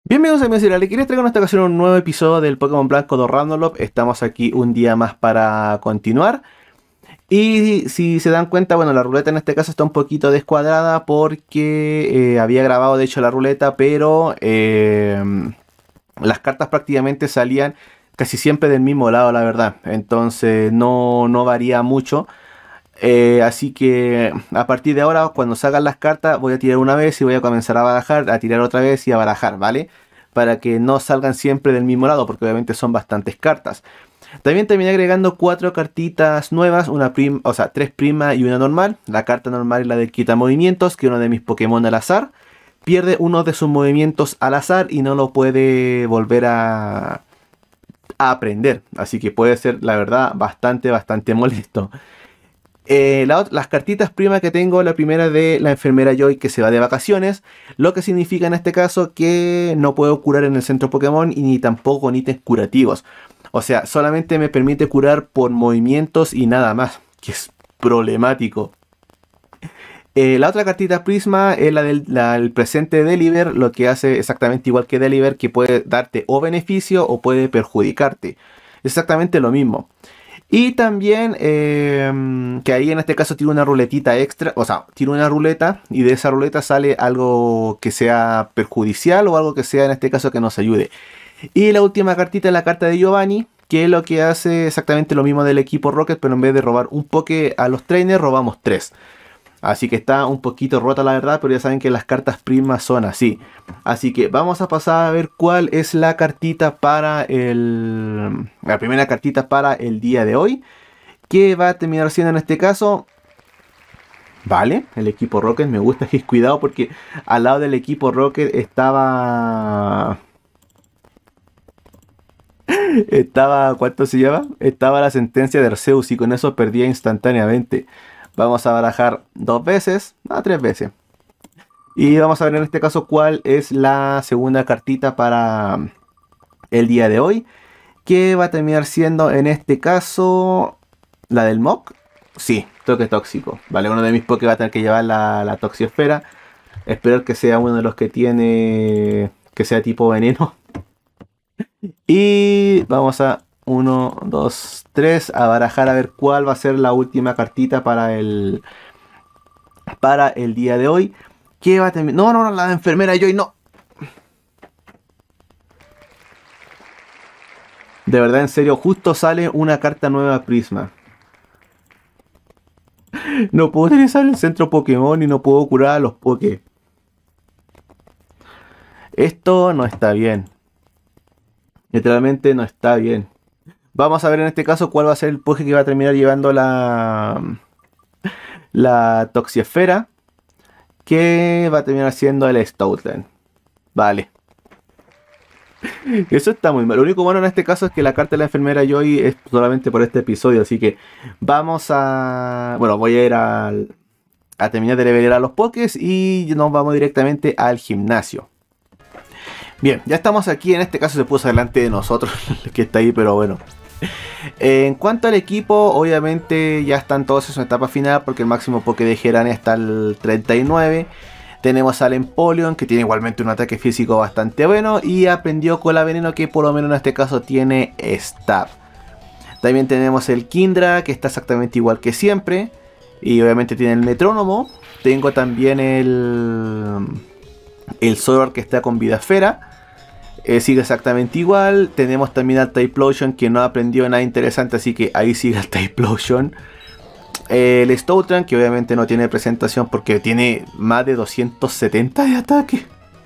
Bienvenidos a mi serie. Le quería traer en esta ocasión un nuevo episodio del Pokémon Blanco de Randomlop. Estamos aquí un día más para continuar. Y si se dan cuenta, bueno, la ruleta en este caso está un poquito descuadrada porque había grabado de hecho la ruleta, pero las cartas prácticamente salían casi siempre del mismo lado, la verdad. Entonces no varía mucho. Así que a partir de ahora, cuando salgan las cartas, voy a tirar una vez y voy a comenzar a barajar, a tirar otra vez y a barajar, ¿vale? Para que no salgan siempre del mismo lado, porque obviamente son bastantes cartas. También terminé agregando 4 cartitas nuevas, o sea, 3 prima y una normal. La carta normal es la del quita movimientos, que es uno de mis Pokémon al azar. Pierde uno de sus movimientos al azar y no lo puede volver a aprender. Así que puede ser, la verdad, bastante molesto. Las cartitas prima que tengo, la primera de la enfermera Joy que se va de vacaciones, lo que significa en este caso que no puedo curar en el centro Pokémon y ni tampoco ítems curativos. O sea, solamente me permite curar por movimientos y nada más, que es problemático. La otra cartita Prisma es el presente de Deliver, lo que hace exactamente igual que Deliver, que puede darte o beneficio o puede perjudicarte. Exactamente lo mismo. Y también que ahí en este caso tiene una ruletita extra, o sea, tiene una ruleta y de esa ruleta sale algo que sea perjudicial o algo que sea en este caso que nos ayude. Y la última cartita es la carta de Giovanni, que es lo que hace exactamente lo mismo del equipo Rocket, pero en vez de robar un Poké a los trainers, robamos 3. Así que está un poquito rota la verdad, pero ya saben que las cartas primas son así. Así que vamos a pasar a ver cuál es la cartita para la primera cartita para el día de hoy. Que va a terminar siendo en este caso... Vale, el equipo Rocket, me gusta que es cuidado porque al lado del equipo Rocket estaba... ¿Cuánto se llama? Estaba la sentencia de Arceus y con eso perdía instantáneamente. Vamos a barajar 2 veces, 3 veces. Y vamos a ver en este caso cuál es la segunda cartita para el día de hoy. Que va a terminar siendo en este caso la del Mok. Sí, toque tóxico. Vale, uno de mis Poké va a tener que llevar la Toxiosfera. Espero que sea uno de los que tiene... que sea tipo veneno. Y vamos a 1, 2, 3 a barajar a ver cuál va a ser la última cartita para el día de hoy. ¿Qué va a terminar? No, la enfermera Joy, no. De verdad, en serio, justo sale una carta nueva Prisma. No puedo utilizar el centro Pokémon y no puedo curar a los Poké. Esto no está bien. Literalmente no está bien. Vamos a ver en este caso cuál va a ser el Poké que va a terminar llevando la Toxiesfera. Que va a terminar siendo el Stoutland. Vale. Eso está muy mal. Lo único bueno en este caso es que la carta de la enfermera Joy es solamente por este episodio. Así que vamos a... Bueno, voy a ir a terminar de levelar a los Pokés y nos vamos directamente al gimnasio. Bien, ya estamos aquí. En este caso se puso delante de nosotros, que está ahí, pero bueno. En cuanto al equipo, obviamente ya están todos en su etapa final porque el máximo Poké de Gerania está al 39. Tenemos al Empoleon que tiene igualmente un ataque físico bastante bueno y aprendió Cola Veneno que por lo menos en este caso tiene Stab. También tenemos el Kindra que está exactamente igual que siempre y obviamente tiene el Metrónomo. Tengo también el Zoroark que está con Vida Esfera. Sigue exactamente igual. Tenemos también al Typhlosion que no aprendió nada interesante, así que ahí sigue el Typhlosion. El Stoutland que obviamente no tiene presentación porque tiene más de 270 de ataque.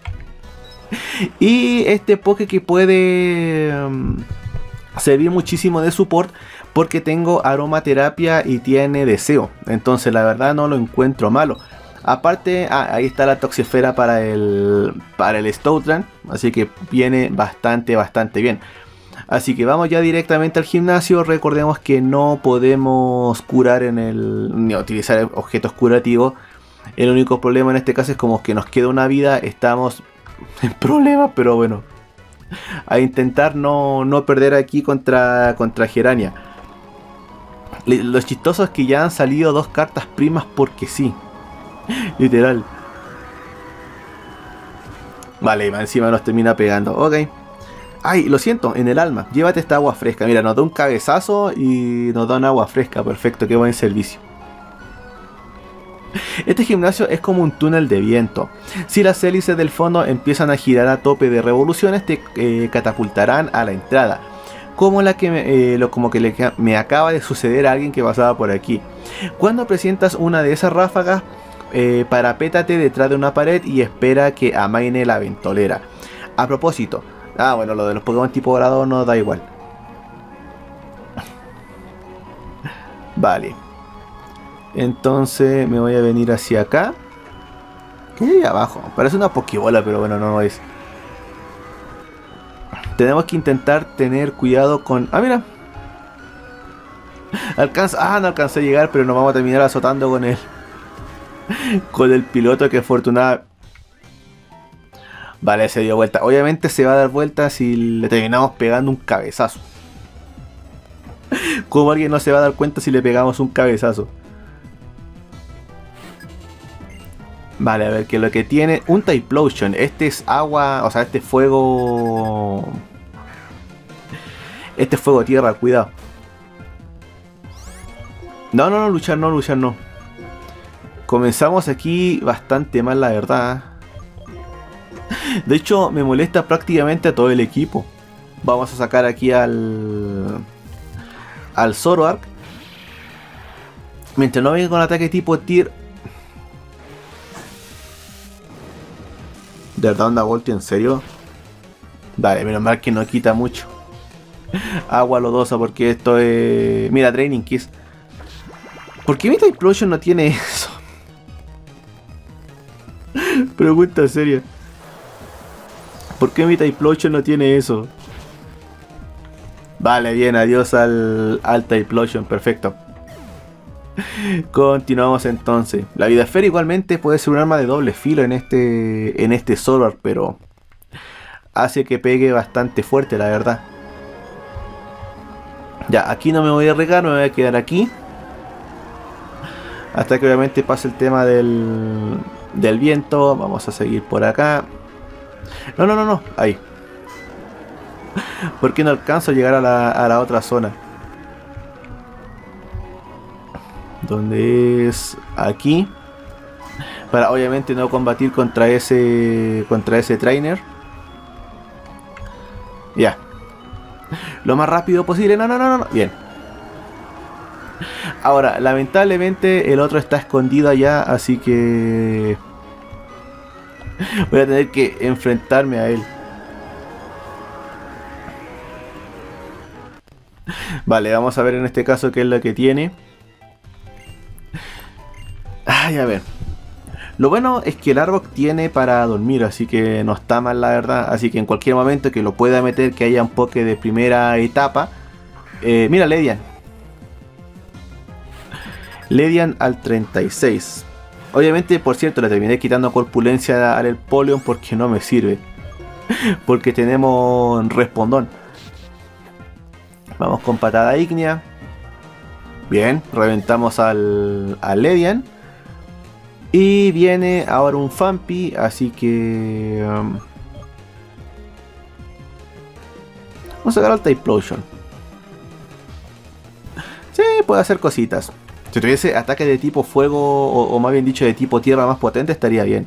Y este Poké que puede servir muchísimo de support porque tengo aromaterapia y tiene deseo. Entonces la verdad no lo encuentro malo. Aparte, ahí está la Toxiesfera para el Stoutland. Así que viene bastante bien. Así que vamos ya directamente al gimnasio. Recordemos que no podemos curar ni utilizar objetos curativos. El único problema en este caso es como que nos queda una vida. Estamos en problemas, pero bueno. A intentar no perder aquí contra Gerania. Lo chistoso es que ya han salido 2 cartas primas porque sí. Literal. Vale, encima nos termina pegando. Ok. Ay, lo siento, en el alma. Llévate esta agua fresca. Mira, nos da un cabezazo y nos da un agua fresca. Perfecto, qué buen servicio. Este gimnasio es como un túnel de viento. Si las hélices del fondo empiezan a girar a tope de revoluciones, te catapultarán a la entrada. Como me acaba de suceder a alguien que pasaba por aquí. Cuando presientas una de esas ráfagas, parapétate detrás de una pared y espera que amaine la ventolera. A propósito, bueno, lo de los Pokémon tipo dorado no da igual. Vale. Entonces me voy a venir hacia acá. ¿Qué hay ahí abajo? Parece una Pokébola, pero bueno, no es. Tenemos que intentar tener cuidado con... Ah, mira. No alcancé a llegar, pero nos vamos a terminar azotando con él. Con el piloto, que afortunado. Vale, se dio vuelta. Obviamente se va a dar vuelta si le terminamos pegando un cabezazo. ¿Cómo alguien no se va a dar cuenta si le pegamos un cabezazo? Vale, a ver qué es lo que tiene. Un Typhlosion. Este es agua, o sea, este fuego... Este es fuego tierra, cuidado. No, luchar no. Comenzamos aquí bastante mal, la verdad. De hecho, me molesta prácticamente a todo el equipo. Vamos a sacar aquí al Zoroark. Mientras no venga con ataque tipo Tier. ¿De verdad onda Volti? ¿En serio? Vale, menos mal que no quita mucho. Agua lodosa, porque esto es... Mira, Draining Kiss. ¿Por qué mi Typhlosion no tiene eso? Pregunta seria. ¿Por qué mi Typhlosion no tiene eso? Vale, bien, adiós al Typhlosion, perfecto. Continuamos entonces. La vida esfera igualmente puede ser un arma de doble filo en este Zoroark, pero hace que pegue bastante fuerte, la verdad. Ya, aquí no me voy a arriesgar, me voy a quedar aquí. Hasta que obviamente pase el tema del viento. Vamos a seguir por acá. No, ahí. ¿Por qué no alcanzo a llegar a la otra zona? Donde es aquí. Para obviamente no combatir contra ese trainer. Ya. Lo más rápido posible. No. Bien. Ahora, lamentablemente el otro está escondido allá, así que voy a tener que enfrentarme a él. Vale, vamos a ver en este caso qué es lo que tiene. Ay, a ver. Lo bueno es que el Arbok tiene para dormir, así que no está mal, la verdad. Así que en cualquier momento que lo pueda meter, que haya un poke de primera etapa. Mira, Ledian al 36. Obviamente, por cierto, le terminé quitando corpulencia al Empoleon porque no me sirve. Porque tenemos respondón. Vamos con patada ígnea. Bien, reventamos al Ledian. Y viene ahora un Fampi, así que... vamos a sacar al Typhlosion. Sí, puede hacer cositas. Si tuviese ataque de tipo fuego, o más bien dicho de tipo tierra más potente, estaría bien.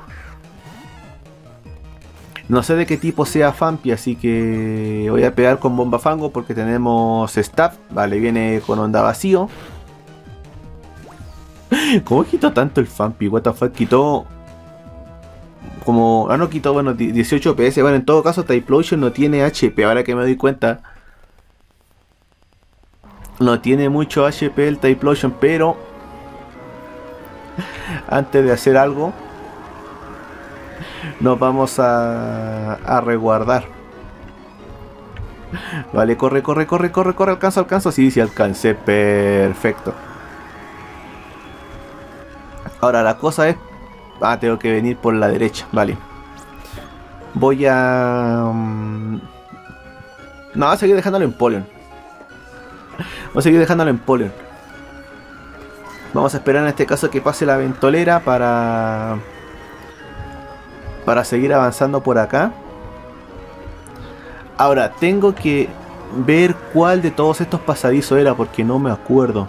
No sé de qué tipo sea Fampi, así que voy a pegar con Bomba Fango porque tenemos Staff. Vale, viene con Onda Vacío. ¿Cómo quitó tanto el Fampi? What the fuck, quitó... como... no quitó, bueno, 18 PS. Bueno, en todo caso Typhlosion no tiene HP, ahora que me doy cuenta. No tiene mucho HP el Typhlosion, pero... antes de hacer algo... nos vamos a resguardar. Vale, corre. Alcanzo. Sí, alcancé. Perfecto. Ahora la cosa es... tengo que venir por la derecha. Vale. Voy a... no, voy a seguir dejándolo en Empoleon. Vamos a esperar en este caso que pase la ventolera para para seguir avanzando por acá. Ahora, tengo que ver cuál de todos estos pasadizos era, porque no me acuerdo.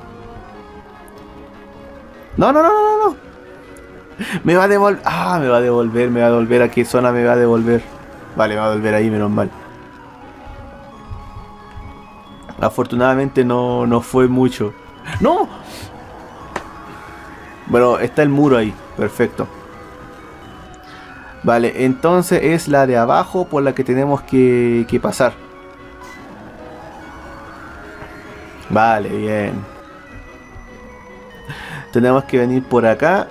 No, no, no, no, no. Me va a devolver. Ah, me va a devolver, me va a devolver. ¿A qué zona me va a devolver? Vale, me va a devolver ahí, menos mal. Afortunadamente no fue mucho. ¡No! Bueno, está el muro ahí. Perfecto. Vale, entonces es la de abajo por la que tenemos que pasar. Vale, bien. Tenemos que venir por acá.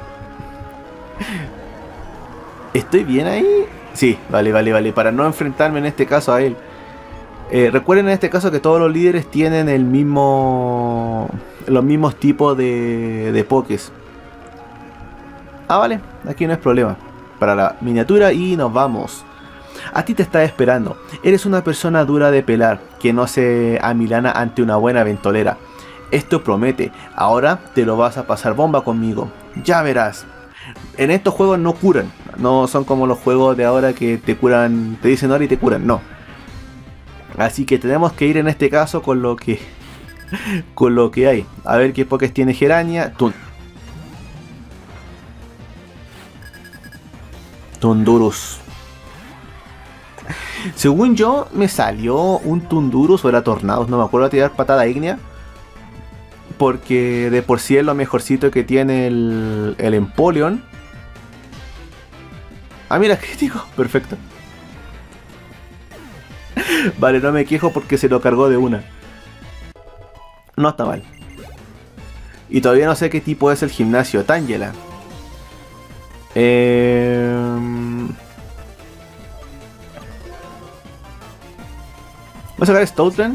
¿Estoy bien ahí? Sí, vale, vale, vale. Para no enfrentarme en este caso a él. Recuerden en este caso que todos los líderes tienen el mismo... los mismos tipos de pokés. Ah, vale. Aquí no es problema. Para la miniatura y nos vamos. A ti te está esperando. Eres una persona dura de pelar, que no se amilana ante una buena ventolera. Esto promete. Ahora te lo vas a pasar bomba conmigo. Ya verás. En estos juegos no curan. No son como los juegos de ahora que te curan, te dicen ahora y te curan. No. Así que tenemos que ir en este caso con lo que hay. A ver qué pokés tiene Gerania. Tundurus. Según yo, me salió un Tundurus o era Tornados, no me acuerdo, a tirar patada ígnea. Porque de por sí es lo mejorcito que tiene el Empoleon. Ah, mira, crítico. Perfecto. Vale, no me quejo porque se lo cargó de una. No está mal. Y todavía no sé qué tipo es el gimnasio. Tangela. Voy a sacar Stoutland.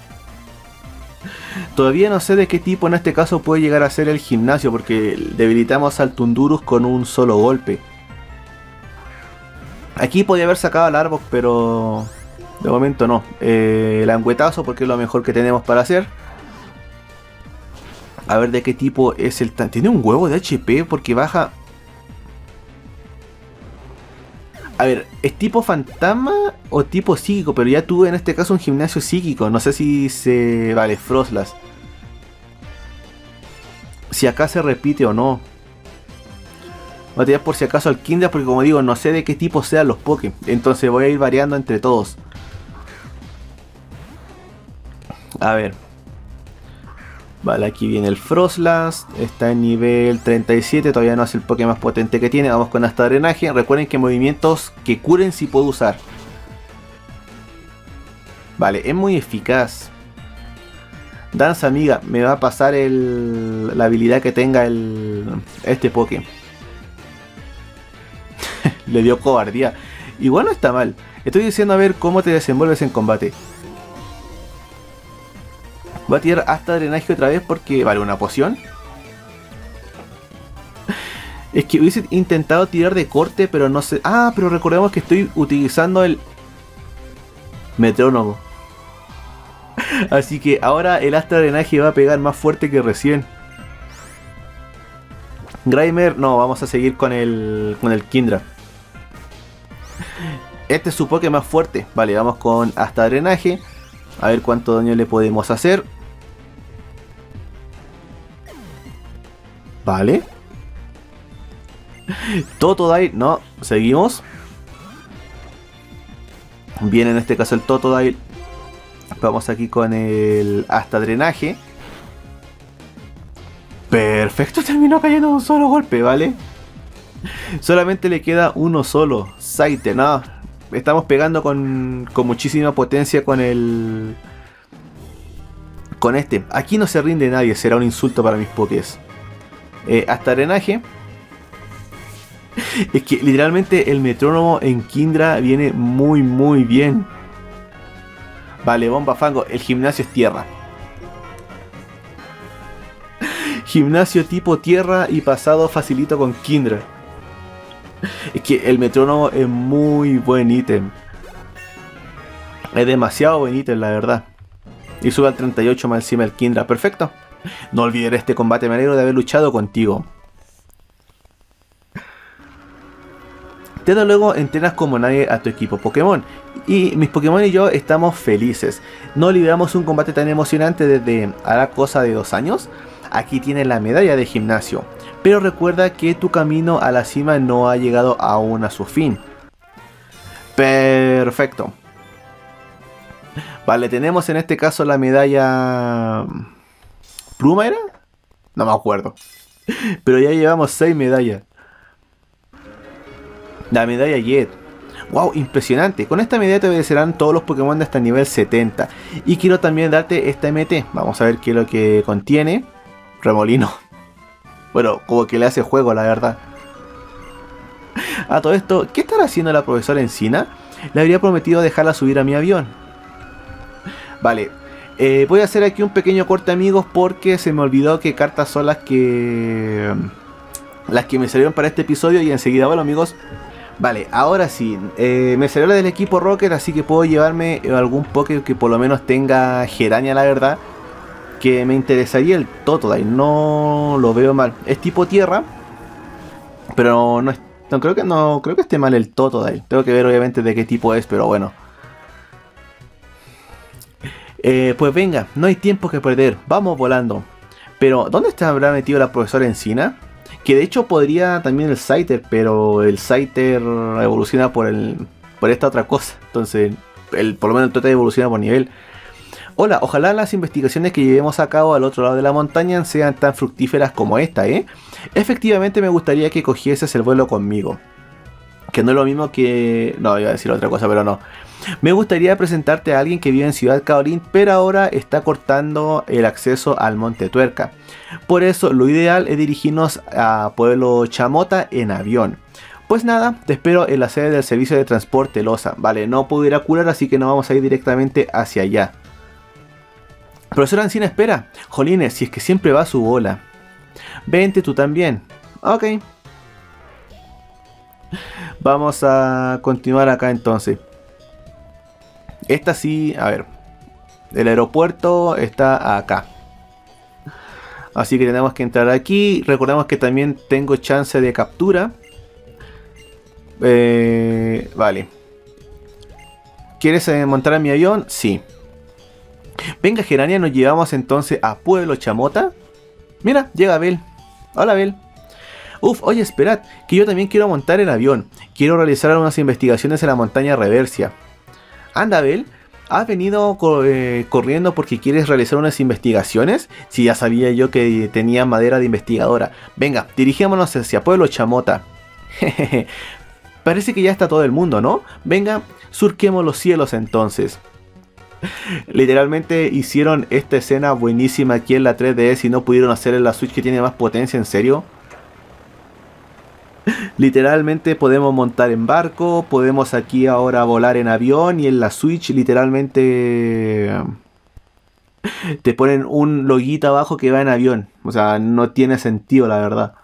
Todavía no sé de qué tipo en este caso puede llegar a ser el gimnasio, porque debilitamos al Tundurus con un solo golpe. Aquí podía haber sacado al Arbok, pero de momento no. El Angüetazo, porque es lo mejor que tenemos para hacer. A ver de qué tipo es el... Tiene un huevo de HP porque baja... A ver, ¿es tipo fantasma o tipo psíquico? Pero ya tuve en este caso un gimnasio psíquico. No sé si se... Vale, Frostlass. Si acá se repite o no. Voy a tirar por si acaso al Kindra, porque como digo, no sé de qué tipo sean los Poké. Entonces voy a ir variando entre todos. A ver. Vale, aquí viene el Frostlass. Está en nivel 37. Todavía no es el Poké más potente que tiene. Vamos con hasta drenaje. Recuerden que movimientos que curen sí puedo usar. Vale, es muy eficaz. Danza amiga. Me va a pasar la habilidad que tenga este Poké. Le dio cobardía. Igual no está mal. Estoy diciendo a ver cómo te desenvuelves en combate. Voy a tirar hasta drenaje otra vez porque... Vale, una poción. Es que hubiese intentado tirar de corte, pero no sé... Ah, pero recordemos que estoy utilizando el metrónomo. Así que ahora el hasta drenaje va a pegar más fuerte que recién. Grimer, no, vamos a seguir con el Kindra. Este es su Poké más fuerte. Vale, vamos con hasta drenaje. A ver cuánto daño le podemos hacer. Vale. Totodile, no, seguimos. Bien, en este caso el Totodile. Vamos aquí con el hasta drenaje. Perfecto, terminó cayendo un solo golpe, ¿vale? Solamente le queda uno solo. Scyther, no. Estamos pegando con muchísima potencia con el... Con este. Aquí no se rinde nadie, será un insulto para mis pokés. Hasta drenaje. Es que literalmente el metrónomo en Kindra viene muy muy bien. Vale, bomba fango. El gimnasio es tierra. Gimnasio tipo tierra y pasado facilito con Kindra. Es que el metrónomo es muy buen ítem. Es demasiado buen ítem, la verdad. Y sube al 38 más encima el Kindra. Perfecto. No olvides este combate, me alegro de haber luchado contigo. Desde luego entrenas como nadie a tu equipo Pokémon. Y mis Pokémon y yo estamos felices. No libramos un combate tan emocionante desde hará cosa de 2 años. Aquí tienes la medalla de gimnasio. Pero recuerda que tu camino a la cima no ha llegado aún a su fin. Perfecto. Vale, tenemos en este caso la medalla... ¿Pluma era? No me acuerdo. Pero ya llevamos 6 medallas. La medalla Jet. Wow, impresionante. Con esta medalla te obedecerán todos los Pokémon de hasta el nivel 70. Y quiero también darte esta MT. Vamos a ver qué es lo que contiene. Remolino. Bueno, como que le hace juego, la verdad. A todo esto, ¿qué estará haciendo la profesora Encina? Le habría prometido dejarla subir a mi avión. Vale. Voy a hacer aquí un pequeño corte, amigos, porque se me olvidó qué cartas son las que me salieron para este episodio. Y enseguida, bueno, amigos. Vale, ahora sí, me salió la del equipo Rocket, así que puedo llevarme algún Poké que por lo menos tenga Geraña, la verdad. Que me interesaría el Totodile, no lo veo mal. Es tipo tierra, pero no creo que esté mal el Totodile. Tengo que ver obviamente de qué tipo es, pero bueno. Pues venga, no hay tiempo que perder, vamos volando. Pero, ¿dónde habrá metido la profesora Encina? Que de hecho podría también el Scyther, pero el Scyther evoluciona por esta otra cosa. Entonces, por lo menos el Totodile evoluciona por nivel. Hola, ojalá las investigaciones que llevemos a cabo al otro lado de la montaña sean tan fructíferas como esta, ¿eh? Efectivamente me gustaría que cogieses el vuelo conmigo. Que no es lo mismo que... No, iba a decir otra cosa, pero no. Me gustaría presentarte a alguien que vive en Ciudad Kaolin, pero ahora está cortando el acceso al Monte Tuerca. Por eso, lo ideal es dirigirnos a Pueblo Chamota en avión. Pues nada, te espero en la sede del servicio de transporte Losa. Vale, no puedo ir a curar, así que no vamos a ir directamente hacia allá. Profesora Encina, espera. Jolines, si es que siempre va a su bola. Vente tú también. Ok. Vamos a continuar acá entonces. Esta sí, a ver. El aeropuerto está acá. Así que tenemos que entrar aquí. Recordemos que también tengo chance de captura. Vale. ¿Quieres montar a mi avión? Sí. Venga, Geraña, nos llevamos entonces a Pueblo Chamota. Mira, llega Bel. Hola, Bel. Uf, oye, esperad, que yo también quiero montar el avión. Quiero realizar unas investigaciones en la montaña Reversia. Anda, Bel, ¿has venido corriendo porque quieres realizar unas investigaciones? Si ya sabía yo que tenía madera de investigadora. Venga, dirigémonos hacia Pueblo Chamota. Jejeje. Parece que ya está todo el mundo, ¿no? Venga, surquemos los cielos entonces. Literalmente hicieron esta escena buenísima aquí en la 3DS y no pudieron hacer en la Switch, que tiene más potencia, ¿en serio? Literalmente podemos montar en barco, podemos aquí ahora volar en avión, y en la Switch literalmente te ponen un loguito abajo que va en avión. O sea, no tiene sentido, la verdad.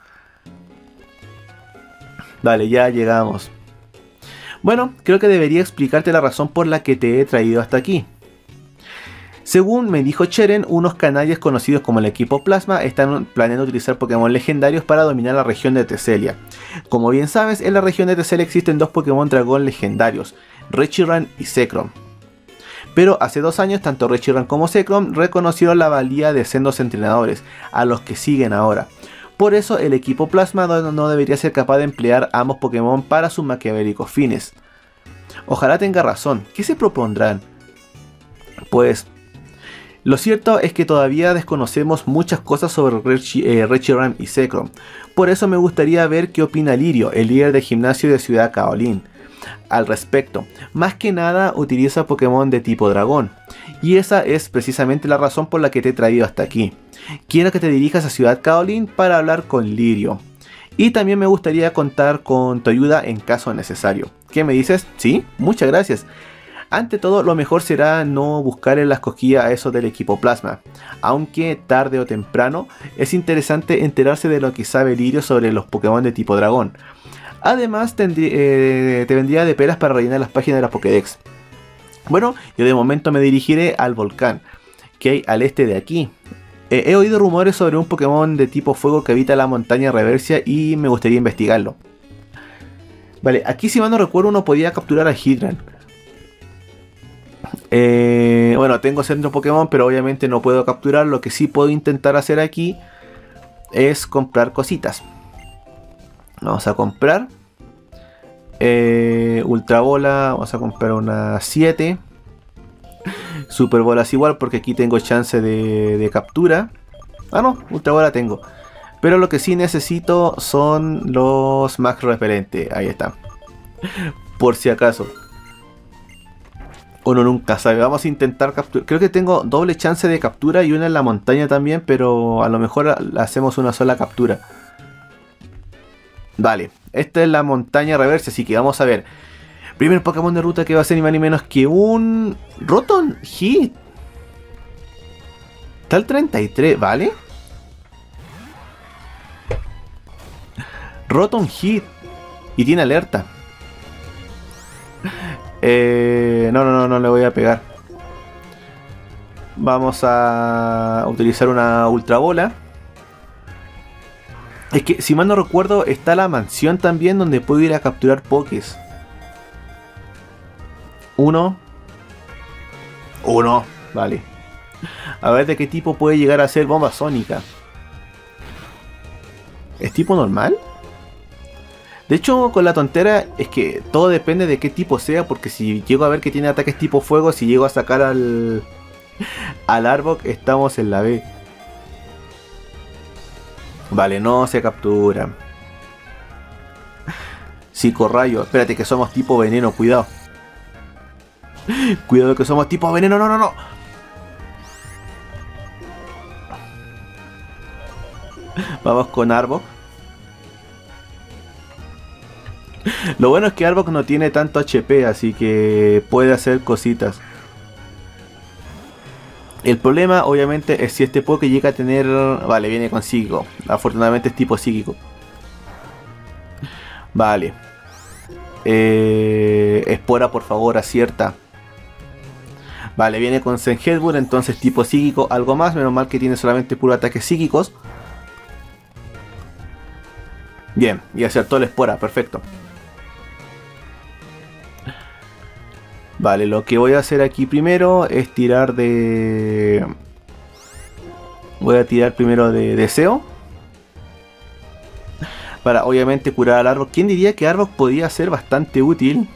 Vale, ya llegamos. Bueno, creo que debería explicarte la razón por la que te he traído hasta aquí. Según me dijo Cheren, unos canallas conocidos como el equipo Plasma están planeando utilizar Pokémon legendarios para dominar la región de Teselia. Como bien sabes, en la región de Teselia existen 2 Pokémon dragón legendarios, Reshiram y Zekrom. Pero hace 2 años, tanto Reshiram como Zekrom reconocieron la valía de sendos entrenadores, a los que siguen ahora. Por eso el equipo Plasma no debería ser capaz de emplear ambos Pokémon para sus maquiavélicos fines. Ojalá tenga razón. ¿Qué se propondrán? Pues... lo cierto es que todavía desconocemos muchas cosas sobre Reshiram y Zekrom. Por eso me gustaría ver qué opina Lirio, el líder de gimnasio de Ciudad Kaolin, al respecto. Más que nada utiliza Pokémon de tipo dragón. Y esa es precisamente la razón por la que te he traído hasta aquí. Quiero que te dirijas a Ciudad Kaolin para hablar con Lirio. Y también me gustaría contar con tu ayuda en caso necesario. ¿Qué me dices? Sí, muchas gracias. Ante todo, lo mejor será no buscar en las cosquillas a eso del equipo Plasma. Aunque tarde o temprano, es interesante enterarse de lo que sabe Lirio sobre los Pokémon de tipo dragón. Además, te vendría de pelas para rellenar las páginas de la Pokédex. Bueno, yo de momento me dirigiré al volcán, que hay al este de aquí. He oído rumores sobre un Pokémon de tipo fuego que habita la montaña Reversia y me gustaría investigarlo. Vale, aquí si mal no recuerdo uno podía capturar a Hydran. Bueno, tengo centro Pokémon, pero obviamente no puedo capturar. Lo que sí puedo intentar hacer aquí es comprar cositas. Vamos a comprar Ultra Bola, vamos a comprar una 7. Super Bolas igual, porque aquí tengo chance de captura. Ah no, Ultra Bola tengo. Pero lo que sí necesito son los Max Repelente. Ahí está. Por si acaso. Uno nunca sabe. Vamos a intentar capturar. Creo que tengo doble chance de captura y una en la montaña también, pero a lo mejor hacemos una sola captura. Vale, esta es la montaña reversa, así que vamos a ver. Primer Pokémon de ruta que va a ser ni más ni menos que un Rotom Hit. Está el 33, ¿vale? Rotom Hit. Y tiene alerta. No le voy a pegar. Vamos a utilizar una Ultra Bola. Es que, si mal no recuerdo, está la mansión también donde puedo ir a capturar Pokés. Uno, vale. A ver de qué tipo puede llegar a ser Bomba Sónica. ¿Es tipo normal? De hecho, con la tontera es que todo depende de qué tipo sea, porque si llego a ver que tiene ataques tipo fuego, si llego a sacar al Arbok, estamos en la B. Vale, no se captura. Psicorrayo. Espérate que somos tipo veneno, cuidado. Cuidado que somos tipo veneno, no. Vamos con Arbok. Lo bueno es que Arbok no tiene tanto HP, así que puede hacer cositas. El problema, obviamente, es si este Poké llega a tener... Vale, viene con psíquico. Afortunadamente es tipo psíquico. Vale. Espora, por favor, acierta. Vale, viene con Zen Headbutt, entonces tipo psíquico. Algo más, menos mal que tiene solamente puro ataques psíquicos. Bien, y acertó la espora, perfecto. Vale, lo que voy a hacer aquí primero es tirar de... Voy a tirar primero de deseo. Para obviamente curar al Arbok. ¿Quién diría que Arbok podía ser bastante útil?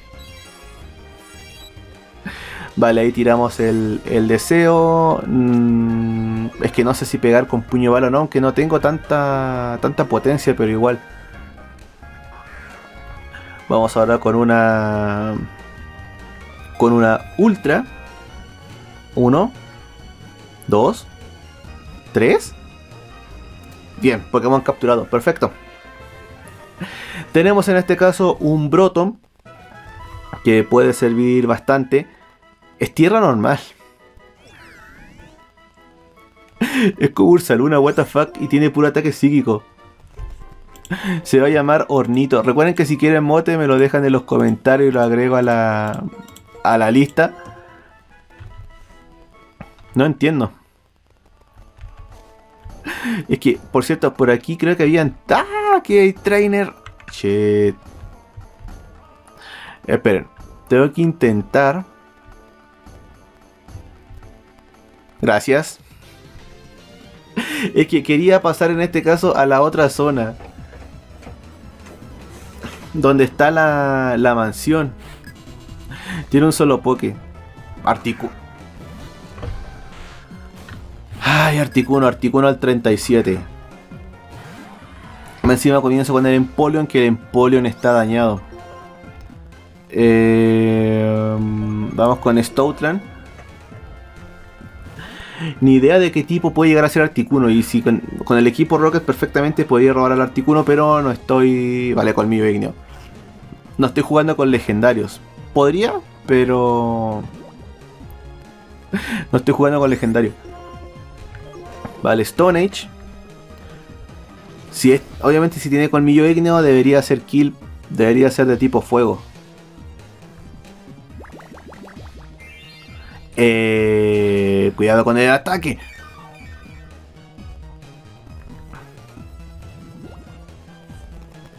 Vale, ahí tiramos el deseo. Es que no sé si pegar con puño bala o no, aunque no tengo tanta potencia, pero igual. Vamos ahora con una... Con una ultra. 1, 2, 3. Bien, Pokémon capturado, perfecto. Tenemos en este caso un Brotom que puede servir bastante. Es tierra normal. Es como Ursaluna, what the fuck, y tiene puro ataque psíquico. Se va a llamar Hornito. Recuerden que si quieren mote me lo dejan en los comentarios y lo agrego a la lista. No entiendo. Es que, por cierto, por aquí creo que habían... ¡Ah! Aquí hay trainer. Shit. Esperen. Tengo que intentar... Gracias. Es que quería pasar en este caso a la otra zona. Donde está la mansión. Tiene un solo Poké. Ay, Articuno al 37. Encima comienzo con el Empoleon, que el Empoleon está dañado. Vamos con Stoutland. Ni idea de qué tipo puede llegar a ser Articuno. Y si con el equipo Rocket perfectamente podría robar al Articuno, pero no estoy... Vale, Colmillo Igneo. No estoy jugando con legendarios. Podría, pero... No estoy jugando con legendario. Vale, Stone Age. Si es, obviamente si tiene Colmillo Igneo debería ser kill. Debería ser de tipo fuego. Cuidado con el ataque.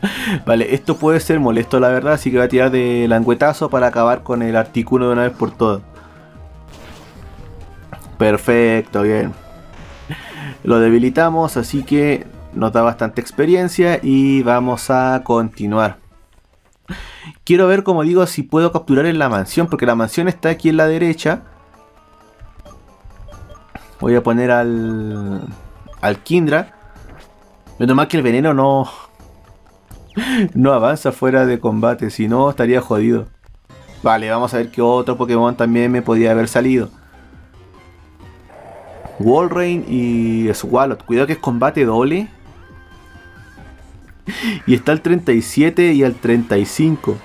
Vale, esto puede ser molesto la verdad, así que voy a tirar de languetazo para acabar con el Articuno de una vez por todas. Perfecto, bien. Lo debilitamos, así que nos da bastante experiencia y vamos a continuar. Quiero ver, como digo, si puedo capturar en la mansión, porque la mansión está aquí en la derecha. Voy a poner al Kindra. Menos mal que el veneno no avanza fuera de combate, si no estaría jodido. Vale, vamos a ver qué otro Pokémon también me podía haber salido. Walrein y Swalot. Cuidado que es combate doble. Y está al 37 y al 35.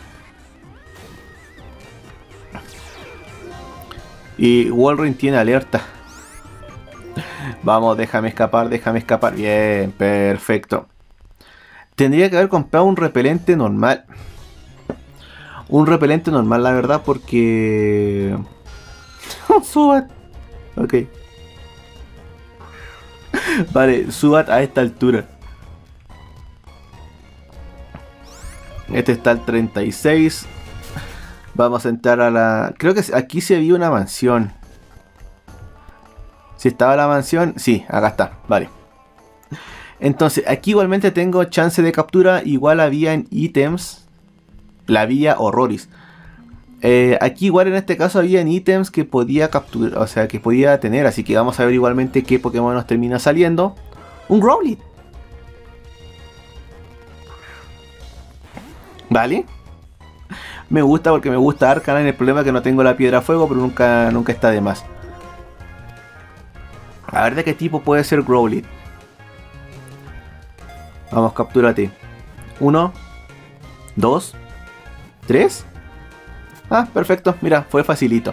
Y Walrein tiene alerta. Vamos, déjame escapar, déjame escapar. Bien, perfecto. Tendría que haber comprado un repelente normal. Un repelente normal, la verdad, porque... Subat. Ok. Vale, Subat a esta altura. Este está al 36. Vamos a entrar a la... Creo que aquí se había una mansión. Si estaba la mansión... Sí, acá está, vale. Entonces, aquí igualmente tengo chance de captura. Igual había en ítems. La vía Horroris. Aquí igual en este caso había en ítems que podía capturar, o sea, que podía tener. Así que vamos a ver igualmente qué Pokémon nos termina saliendo. Un Growlithe. Vale. Me gusta porque me gusta Arcanine. El problema es que no tengo la piedra fuego, pero nunca está de más. A ver de qué tipo puede ser Growlithe. Vamos, captúrate. 1, 2, 3. Ah, perfecto. Mira, fue facilito.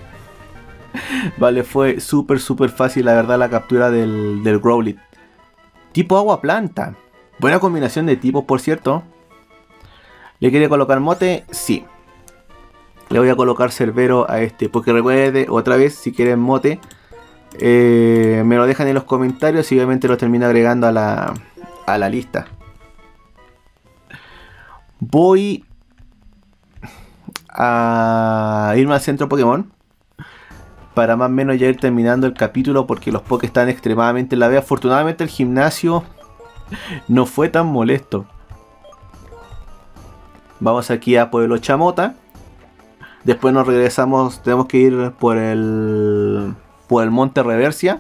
Vale, fue súper fácil la verdad la captura del Growlithe. Tipo agua planta. Buena combinación de tipos, por cierto. ¿Le quiere colocar mote? Sí. Le voy a colocar Cerbero a este. Porque recuerde, otra vez, si quieren mote, me lo dejan en los comentarios y obviamente lo termino agregando a la lista. Voy a irme al centro Pokémon para más o menos ya ir terminando el capítulo, porque los Pokés están extremadamente en la vea. Afortunadamente el gimnasio no fue tan molesto. Vamos aquí a Pueblo Chamota. Después nos regresamos, tenemos que ir por el Monte Reversia.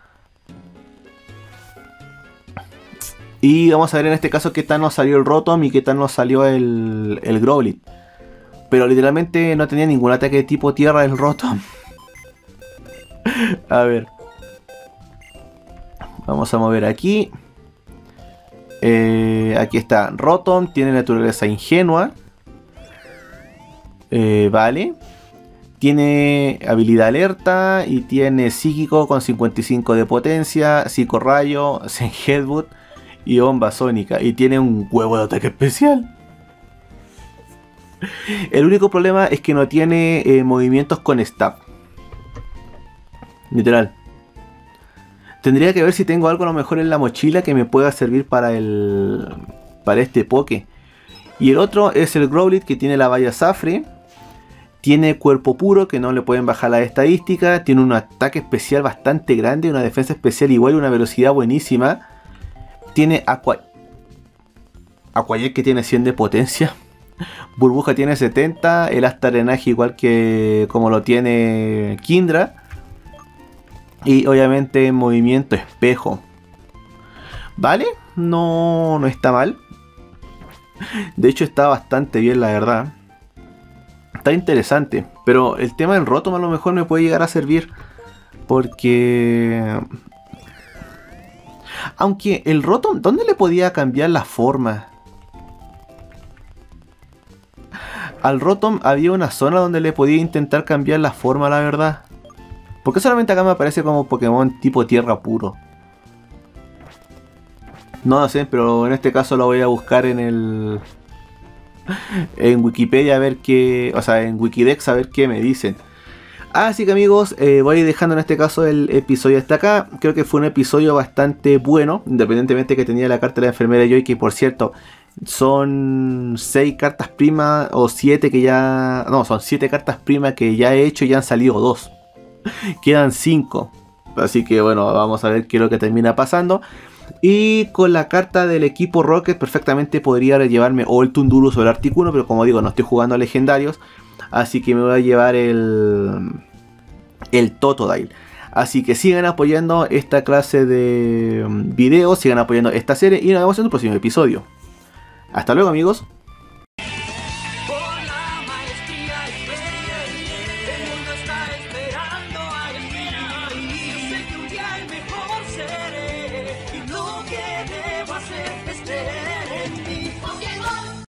Y vamos a ver en este caso qué tal nos salió el Rotom y qué tal nos salió el Growlithe. Pero literalmente no tenía ningún ataque de tipo tierra el Rotom. A ver. Vamos a mover aquí. Aquí está Rotom, tiene naturaleza ingenua. Vale. Tiene habilidad alerta y tiene psíquico con 55 de potencia, psicorrayo, Zen Headbutt y bomba sónica. Y tiene un huevo de ataque especial. El único problema es que no tiene movimientos con stab. Literal. Tendría que ver si tengo algo a lo mejor en la mochila que me pueda servir para este Poké. Y el otro es el Growlithe, que tiene la valla Zafre. Tiene cuerpo puro, que no le pueden bajar la estadística. Tiene un ataque especial bastante grande, una defensa especial igual y una velocidad buenísima. Tiene Aquajet, que tiene 100 de potencia. Burbuja tiene 70. El hasta drenaje igual que como lo tiene Kindra. Y obviamente movimiento espejo. Vale, no está mal. De hecho está bastante bien, la verdad. Está interesante. Pero el tema del Rotom a lo mejor me puede llegar a servir. Porque... Aunque el Rotom, ¿dónde le podía cambiar la forma? Al Rotom había una zona donde le podía intentar cambiar la forma, la verdad. ¿Por qué solamente acá me aparece como Pokémon tipo tierra puro? No lo sé, pero en este caso lo voy a buscar en Wikipedia a ver qué... O sea, en Wikidex a ver qué me dicen. Así que amigos, voy a ir dejando en este caso el episodio hasta acá. Creo que fue un episodio bastante bueno, independientemente que tenía la carta de la enfermera Joy, que por cierto son 6 cartas primas o 7 que ya... No, son 7 cartas primas que ya he hecho y ya han salido 2. Quedan 5. Así que bueno, vamos a ver qué es lo que termina pasando. Y con la carta del equipo Rocket perfectamente podría llevarme o el Tundurus o el Articuno, pero como digo, no estoy jugando a legendarios. Así que me voy a llevar el Totodile. Así que sigan apoyando esta clase de videos, sigan apoyando esta serie y nos vemos en un próximo episodio. Hasta luego amigos.